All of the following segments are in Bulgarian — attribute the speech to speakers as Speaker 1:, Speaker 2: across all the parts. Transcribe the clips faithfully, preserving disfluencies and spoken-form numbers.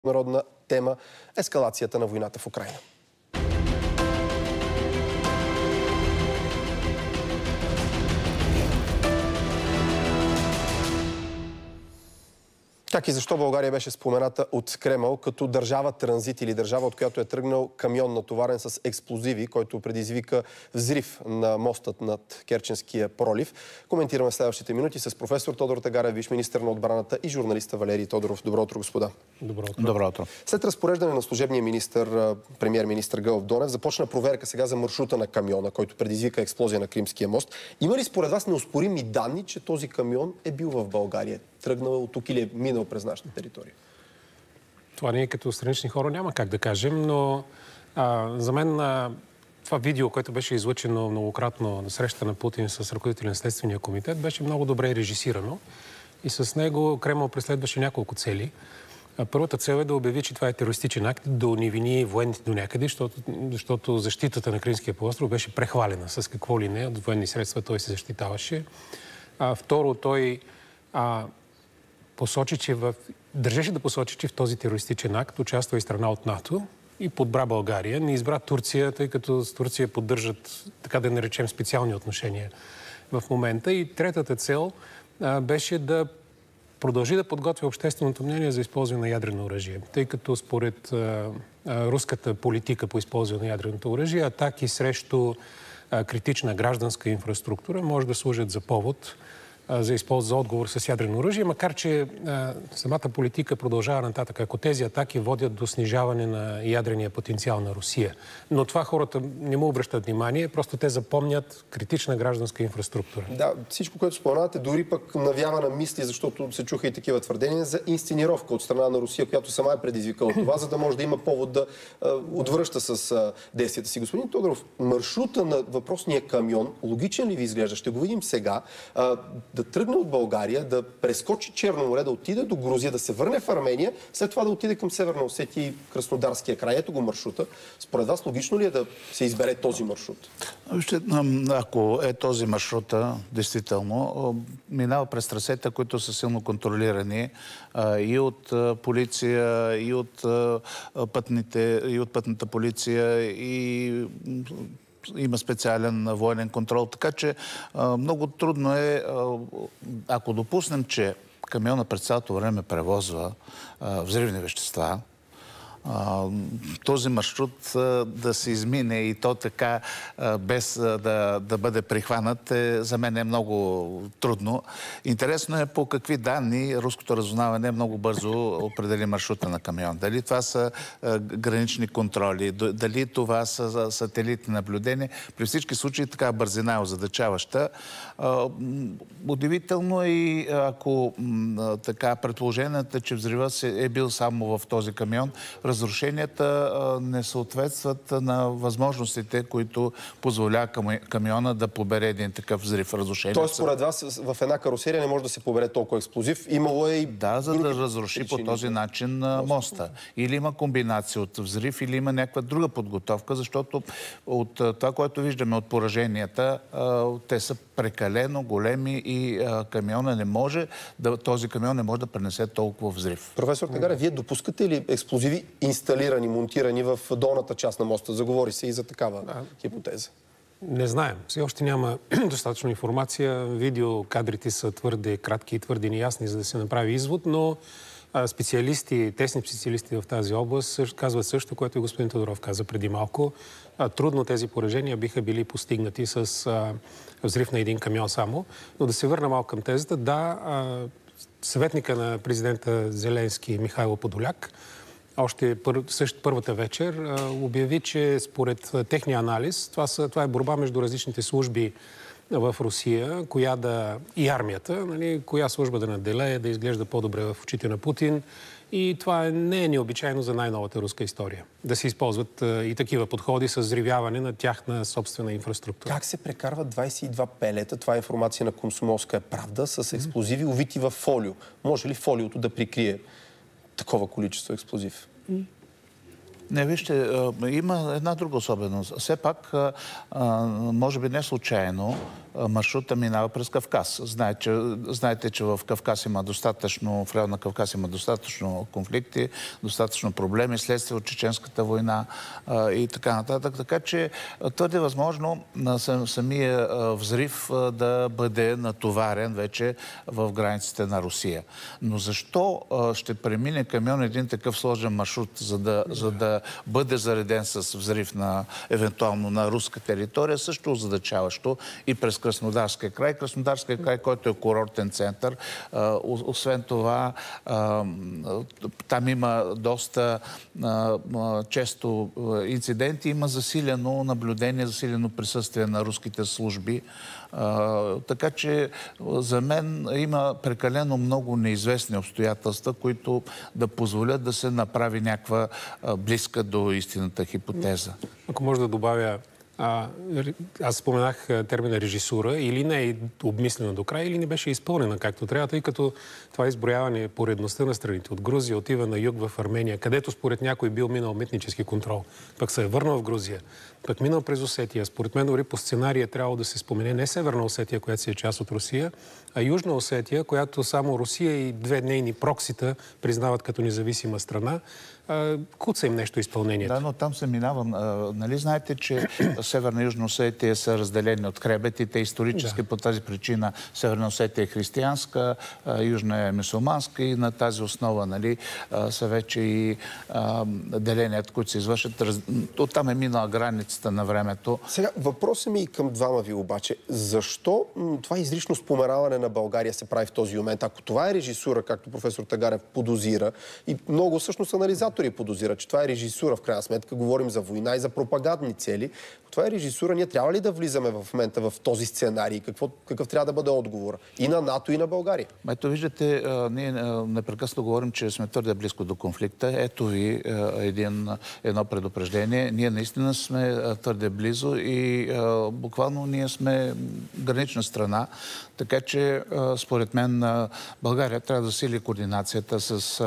Speaker 1: Народна тема – ескалацията на войната в Украйна. Как и защо България беше спомената от Кремъл като държава транзит или държава, от която е тръгнал камион натоварен с експлозиви, който предизвика взрив на мостът над Керченския пролив. Коментираме следващите минути с професор Тодор Тагарев, висш министър на отбраната, и журналиста Валерий Тодоров. Добро утро, господа.
Speaker 2: Добро утро.
Speaker 3: Добро утро.
Speaker 1: След разпореждане на служебния министър, премиер-министър Гълъб Донев, започна проверка сега за маршрута на камиона, който предизвика експлозия на Кримския мост. Има ли според вас неоспорими данни, че този камион е бил в България? Тръгнал от тук или е минал през нашата територия?
Speaker 2: Това ние като странични хора няма как да кажем, но а, за мен а, това видео, което беше излъчено многократно на среща на Путин с ръководителя на Следствения комитет, беше много добре режисирано и с него Кремъл преследваше няколко цели. А, първата цел е да обяви, че това е терористичен акт, да уневини военните до някъде, защото, защото защитата на Кримския полуостров беше прехвалена с какво ли не, от военни средства той се защитаваше. А, второ, той а, посочи, че в... държеше да посочи, че в този терористичен акт участва и страна от НАТО и подбра България. Не избра Турция, тъй като с Турция поддържат, така да наречем, специални отношения в момента. И третата цел а, беше да продължи да подготвя общественото мнение за използване на ядрено оръжие. Тъй като според а, а, руската политика по използване на ядреното оръжие, атаки срещу а, критична гражданска инфраструктура може да служат за повод за използва за отговор с ядрено оръжие, макар че а, самата политика продължава нататък, ако тези атаки водят до снижаване на ядрения потенциал на Русия. Но това хората не му обръщат внимание, просто те запомнят критична гражданска инфраструктура.
Speaker 1: Да, всичко, което споменавате, дори пък навява на мисли, защото се чуха и такива твърдения за инсценировка от страна на Русия, която сама е предизвикала това, за да може да има повод да а, отвръща с а, действията си. Господин Тодоров, маршрута на въпросния камион, логичен ли ви изглежда? Ще го видим сега. А, да тръгне от България, да прескочи Черно море, да отиде до Грузия, да се върне в Армения, след това да отиде към Северна Осетия и Краснодарския край. Ето го маршрута. Според вас логично ли е да се избере този маршрут?
Speaker 3: Ако е този маршрут, действително, минава през трасета, които са силно контролирани и от полиция, и от пътните, и от пътната полиция, и има специален военен контрол. Така че а, много трудно е, а, ако допуснем, че камиона през цялото време превозва а, взривни вещества, а, този маршрут а, да се измине и то така, а, без а, да, да бъде прихванат, е, за мен е много трудно. Интересно е по какви данни руското разузнаване много бързо определи маршрута на камион. Дали това са а, гранични контроли, дали това са сателитни наблюдения. При всички случаи така бързина е озадачаваща. А, удивително е и ако а, така предположението, че взривът е бил само в този камион, разрушенията а, не съответстват на възможностите, които позволява камиона да побере един такъв взрив. Разрушение.
Speaker 1: Тоест, според вас, в една карусерия не може да се побере толкова експлозив. Имало е и...
Speaker 3: Да, за да разруши по този начин а, моста. Или има комбинация от взрив, или има някаква друга подготовка, защото от това, което виждаме от пораженията, а, те са прекалено големи и а, камиона не може да, този камион не може да пренесе толкова взрив.
Speaker 1: Професор Тагарев, вие допускате ли експлозиви инсталирани, монтирани в долната част на моста? Заговори се и за такава а, хипотеза.
Speaker 2: Не знаем. Все още няма достатъчно информация. Видеокадрите са твърде кратки и твърде неясни, за да се направи извод, но а, специалисти, тесни специалисти в тази област също, казват също, което и господин Тодоров каза преди малко. А, трудно тези поражения биха били постигнати с а, взрив на един камион само. Но да се върна малко към тезата. Да, а, съветника на президента Зеленски Михайло Подоляк още пър, също първата вечер а, обяви, че според техния анализ, това, са, това е борба между различните служби в Русия, коя да, и армията, нали, коя служба да наделее, да изглежда по-добре в очите на Путин. И това не е необичайно за най-новата руска история. Да се използват а, и такива подходи с взривяване на тяхна собствена инфраструктура.
Speaker 1: Как се прекарват двадесет и два пелета? Това е информация на Комсомолска правда, с експлозиви, увити в фолио. Може ли фолиото да прикрие такова количество експлозив?
Speaker 3: Не, вижте, има една друга особеност. Все пак, може би не случайно, маршрута минава през Кавказ. Знаете, че, знаете, че в Кавказ има достатъчно, в района на Кавказ има достатъчно конфликти, достатъчно проблеми, следствие от Чеченската война а, и така нататък. Така че твърде възможно на самия взрив да бъде натоварен вече в границите на Русия. Но защо ще премине камион един такъв сложен маршрут, за да, за да бъде зареден с взрив на, евентуално на руска територия, също озадачаващо и през Краснодарския край. Краснодарския край, който е курортен център. Освен това, там има доста често инциденти, има засилено наблюдение, засилено присъствие на руските служби. Така че за мен има прекалено много неизвестни обстоятелства, които да позволят да се направи някаква близка до истината хипотеза.
Speaker 2: Ако може да добавя, А, аз споменах термина режисура, или не е обмислена до края, или не беше изпълнена както трябва, тъй като това изброяване поредността на страните от Грузия отива на юг в Армения, където според някой бил минал митнически контрол, пък се е върнал в Грузия, пък минал през Осетия. Според мен дори по сценария трябва да се спомене не Северна Осетия, която си е част от Русия, а Южна Осетия, която само Русия и две нейни проксита признават като независима страна. Куца им нещо изпълнението.
Speaker 3: Да, но там се минава. Нали знаете, че Северна и Южна Осетия са разделени от хребетите. Исторически да. По тази причина Северна Осетия е християнска, Южна е мюсюлманска и на тази основа, нали, са вече и деленията, които се извършат. Оттам е минала границата на времето.
Speaker 1: Сега, въпросът ми и към двама ви обаче. Защо това изрично споменаване на България се прави в този момент? Ако това е режисура, както професор Тагарев подозира, и много всъщност анализатори подозират, че това е режисура, в крайна сметка говорим за война и за пропагандни цели. Ако това е режисура, ние трябва ли да влизаме в момента в този сценарий? Какво, какъв трябва да бъде отговор? И на НАТО, и на България?
Speaker 3: Ето виждате, ние непрекъснато говорим, че сме твърде близко до конфликта. Ето ви един, едно предупреждение. Ние наистина сме твърде близо и буквално ние сме гранична страна. Така че, според мен, България трябва да сили координацията с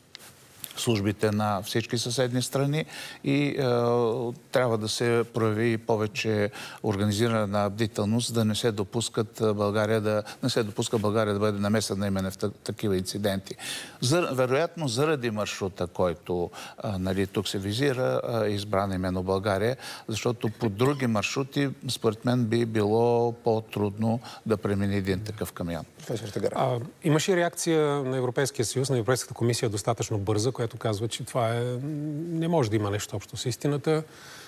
Speaker 3: службите на всички съседни страни и е, трябва да се прояви повече организирана бдителност, да не се допускат България да не се допуска България да бъде намесена именно в такива инциденти. За, вероятно, заради маршрута, който е, нали, тук се визира, е избран именно България, защото по други маршрути, според мен, би било по-трудно да премине един такъв камион.
Speaker 2: А, имаше реакция на Европейския съюз, на Европейската комисия достатъчно бърза, която казва, че това е, не може да има нещо общо с истината.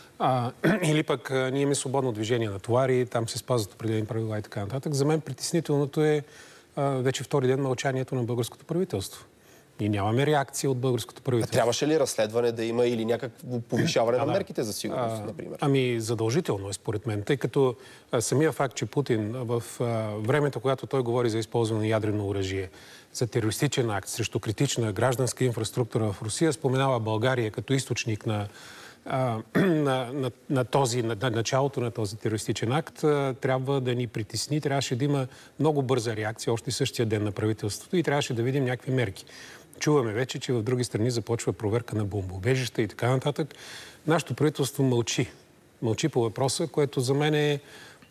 Speaker 2: А, или пък а, ние имаме свободно движение на товари, там се спазват определени правила и така нататък. За мен притеснителното е а, вече втори ден мълчанието на българското правителство. И нямаме реакция от българското правителство.
Speaker 1: А трябваше ли разследване да има или някакво повишаване а, на мерките за сигурност,
Speaker 2: а,
Speaker 1: например?
Speaker 2: Ами задължително е според мен, тъй като а, самия факт, че Путин в а, времето, когато той говори за използване на ядрено оръжие, за терористичен акт срещу критична гражданска инфраструктура в Русия, споменава България като източник на, а, на, на, на, този, на, на началото на този терористичен акт, а, трябва да ни притесни. Трябваше да има много бърза реакция още същия ден на правителството и трябваше да видим някакви мерки. Чуваме вече, че в други страни започва проверка на бомбоубежища и така нататък. Нашето правителство мълчи. Мълчи по въпроса, което за мен е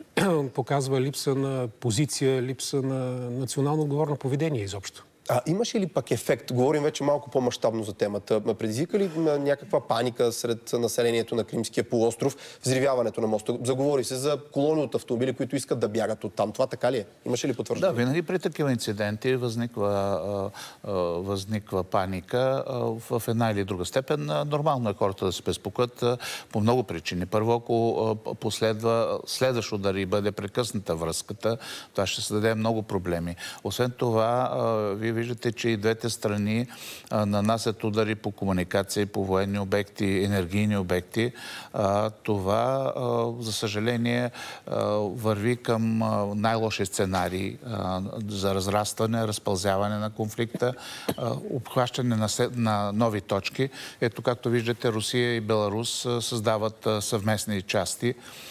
Speaker 2: показва липса на позиция, липса на национално отговорно поведение изобщо.
Speaker 1: А имаше ли пък ефект? Говорим вече малко по-мащабно за темата. Предизвика ли някаква паника сред населението на Кримския полуостров, взривяването на моста? Заговори се за колони от автомобили, които искат да бягат оттам. Това така ли е? Имаше ли потвърждение?
Speaker 3: Да, винаги при такива инциденти възниква, а, а, възниква паника а, в една или друга степен. Нормално е хората да се безпокоят по много причини. Първо, ако а, последва следващ удар и бъде прекъсната връзката, това ще създаде много проблеми. Освен това, а, вие виждате, че и двете страни а, нанасят удари по комуникация, по военни обекти, енергийни обекти. А, това, а, за съжаление, а, върви към най-лоши сценарии а, за разрастване, разпълзяване на конфликта, а, обхващане на, на нови точки. Ето, както виждате, Русия и Беларус а, създават а, съвместни части.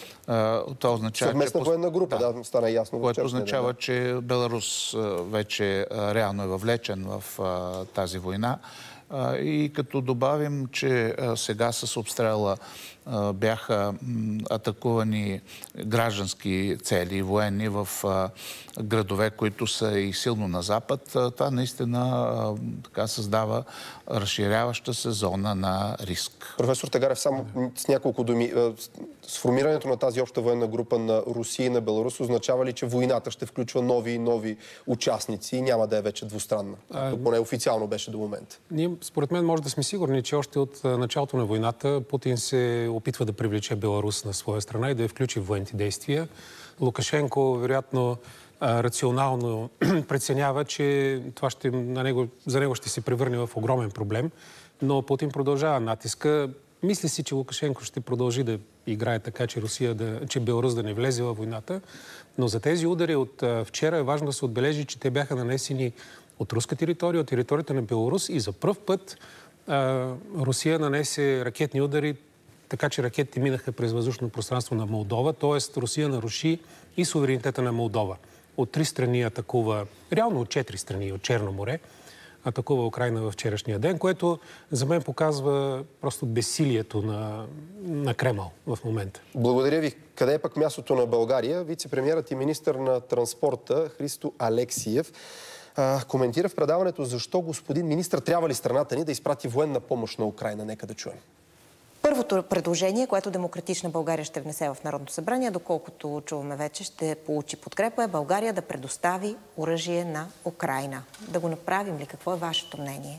Speaker 3: Това означава,
Speaker 1: съвместна
Speaker 3: че...
Speaker 1: военна група, да, да стана ясно.
Speaker 3: Което означава, да. че Беларус вече реално е въвлечен в а, тази война И като добавим, че сега с обстрела бяха атакувани граждански цели, военни в градове, които са и силно на запад, това наистина така създава разширяваща се зона на риск.
Speaker 1: Професор Тагарев, само с няколко думи. Сформирането на тази обща военна група на Русия и на Беларус означава ли, че войната ще включва нови и нови участници и няма да е вече двустранна? А, поне официално беше до момента.
Speaker 2: Ние, според мен, може да сме сигурни, че още от началото на войната Путин се опитва да привлече Беларус на своя страна и да я включи в военните действия. Лукашенко, вероятно, рационално преценява, че това ще, на него, за него ще се превърне в огромен проблем, но Путин продължава натиска. Мисли си, че Лукашенко ще продължи да играе така, че, Русия да, че Беларус да не влезе във войната, но за тези удари от вчера е важно да се отбележи, че те бяха нанесени от руска територия, от територията на Беларус и за пръв път а, Русия нанесе ракетни удари, така че ракетите минаха през въздушно пространство на Молдова, т.е. Русия наруши и суверенитета на Молдова. От три страни атакува, реално от четири страни, от Черно море, атакува Украйна във вчерашния ден, което за мен показва просто безсилието на, на Кремъл в момента.
Speaker 1: Благодаря ви. Къде е пък мястото на България? Вице-премиерът и министър на транспорта Христо Алексиев а, коментира в предаването защо, господин министър, трябва ли страната ни да изпрати военна помощ на Украйна. Нека да чуем.
Speaker 4: Първото предложение, което Демократична България ще внесе в Народното събрание, доколкото чуваме вече, ще получи подкрепа, е България да предостави оръжие на Украйна. Да го направим ли? Какво е вашето мнение?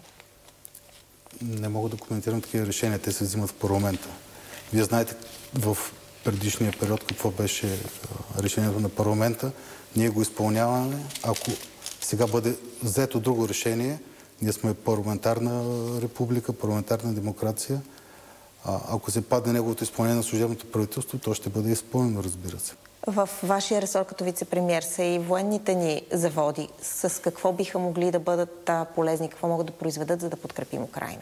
Speaker 5: Не мога да коментирам такива решения. Те се взимат в парламента. Вие знаете в предишния период какво беше решението на парламента. Ние го изпълняваме. Ако сега бъде взето друго решение, ние сме парламентарна република, парламентарна демокрация. Ако се падне неговото изпълнение на служебното правителство, то ще бъде изпълнено, разбира се.
Speaker 4: В вашия ресор като вице-премиер са и военните ни заводи. С какво биха могли да бъдат полезни, какво могат да произведат, за да подкрепим Украйна?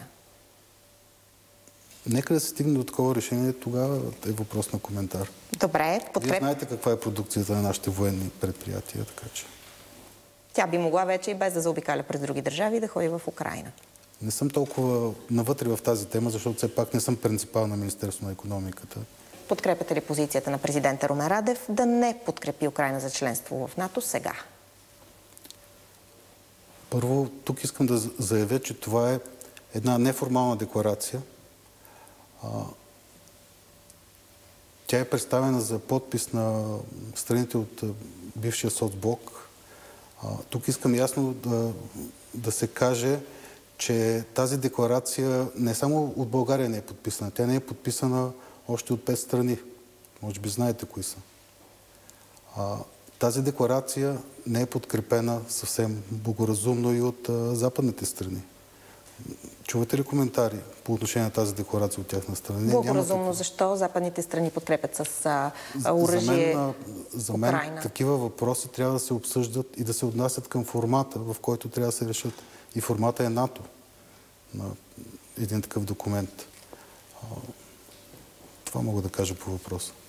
Speaker 5: Нека да се стигне до такова решение, тогава е въпрос на коментар.
Speaker 4: Добре, подкреп...
Speaker 5: Вие знаете каква е продукцията на нашите военни предприятия, така че...
Speaker 4: Тя би могла вече и без да заобикаля през други държави да ходи в Украйна.
Speaker 5: Не съм толкова навътре в тази тема, защото все пак не съм принципал на Министерството на икономиката.
Speaker 4: Подкрепяте ли позицията на президента Румен Радев да не подкрепи Украйна за членство в НАТО сега?
Speaker 5: Първо, тук искам да заявя, че това е една неформална декларация. Тя е представена за подпис на страните от бившия соцблок. Тук искам ясно да, да се каже, че тази декларация не само от България не е подписана, тя не е подписана още от пет страни. Може би знаете кои са. А, тази декларация не е подкрепена съвсем благоразумно и от а, западните страни. Чувате ли коментари по отношение на тази декларация от тяхна страна?
Speaker 4: Благоразумно защо западните страни подкрепят с а, оръжие
Speaker 5: за мен, за мен
Speaker 4: Украйна?
Speaker 5: Такива въпроси трябва да се обсъждат и да се отнасят към формата, в който трябва да се решат. И формата е НАТО на един такъв документ. Това мога да кажа по въпроса.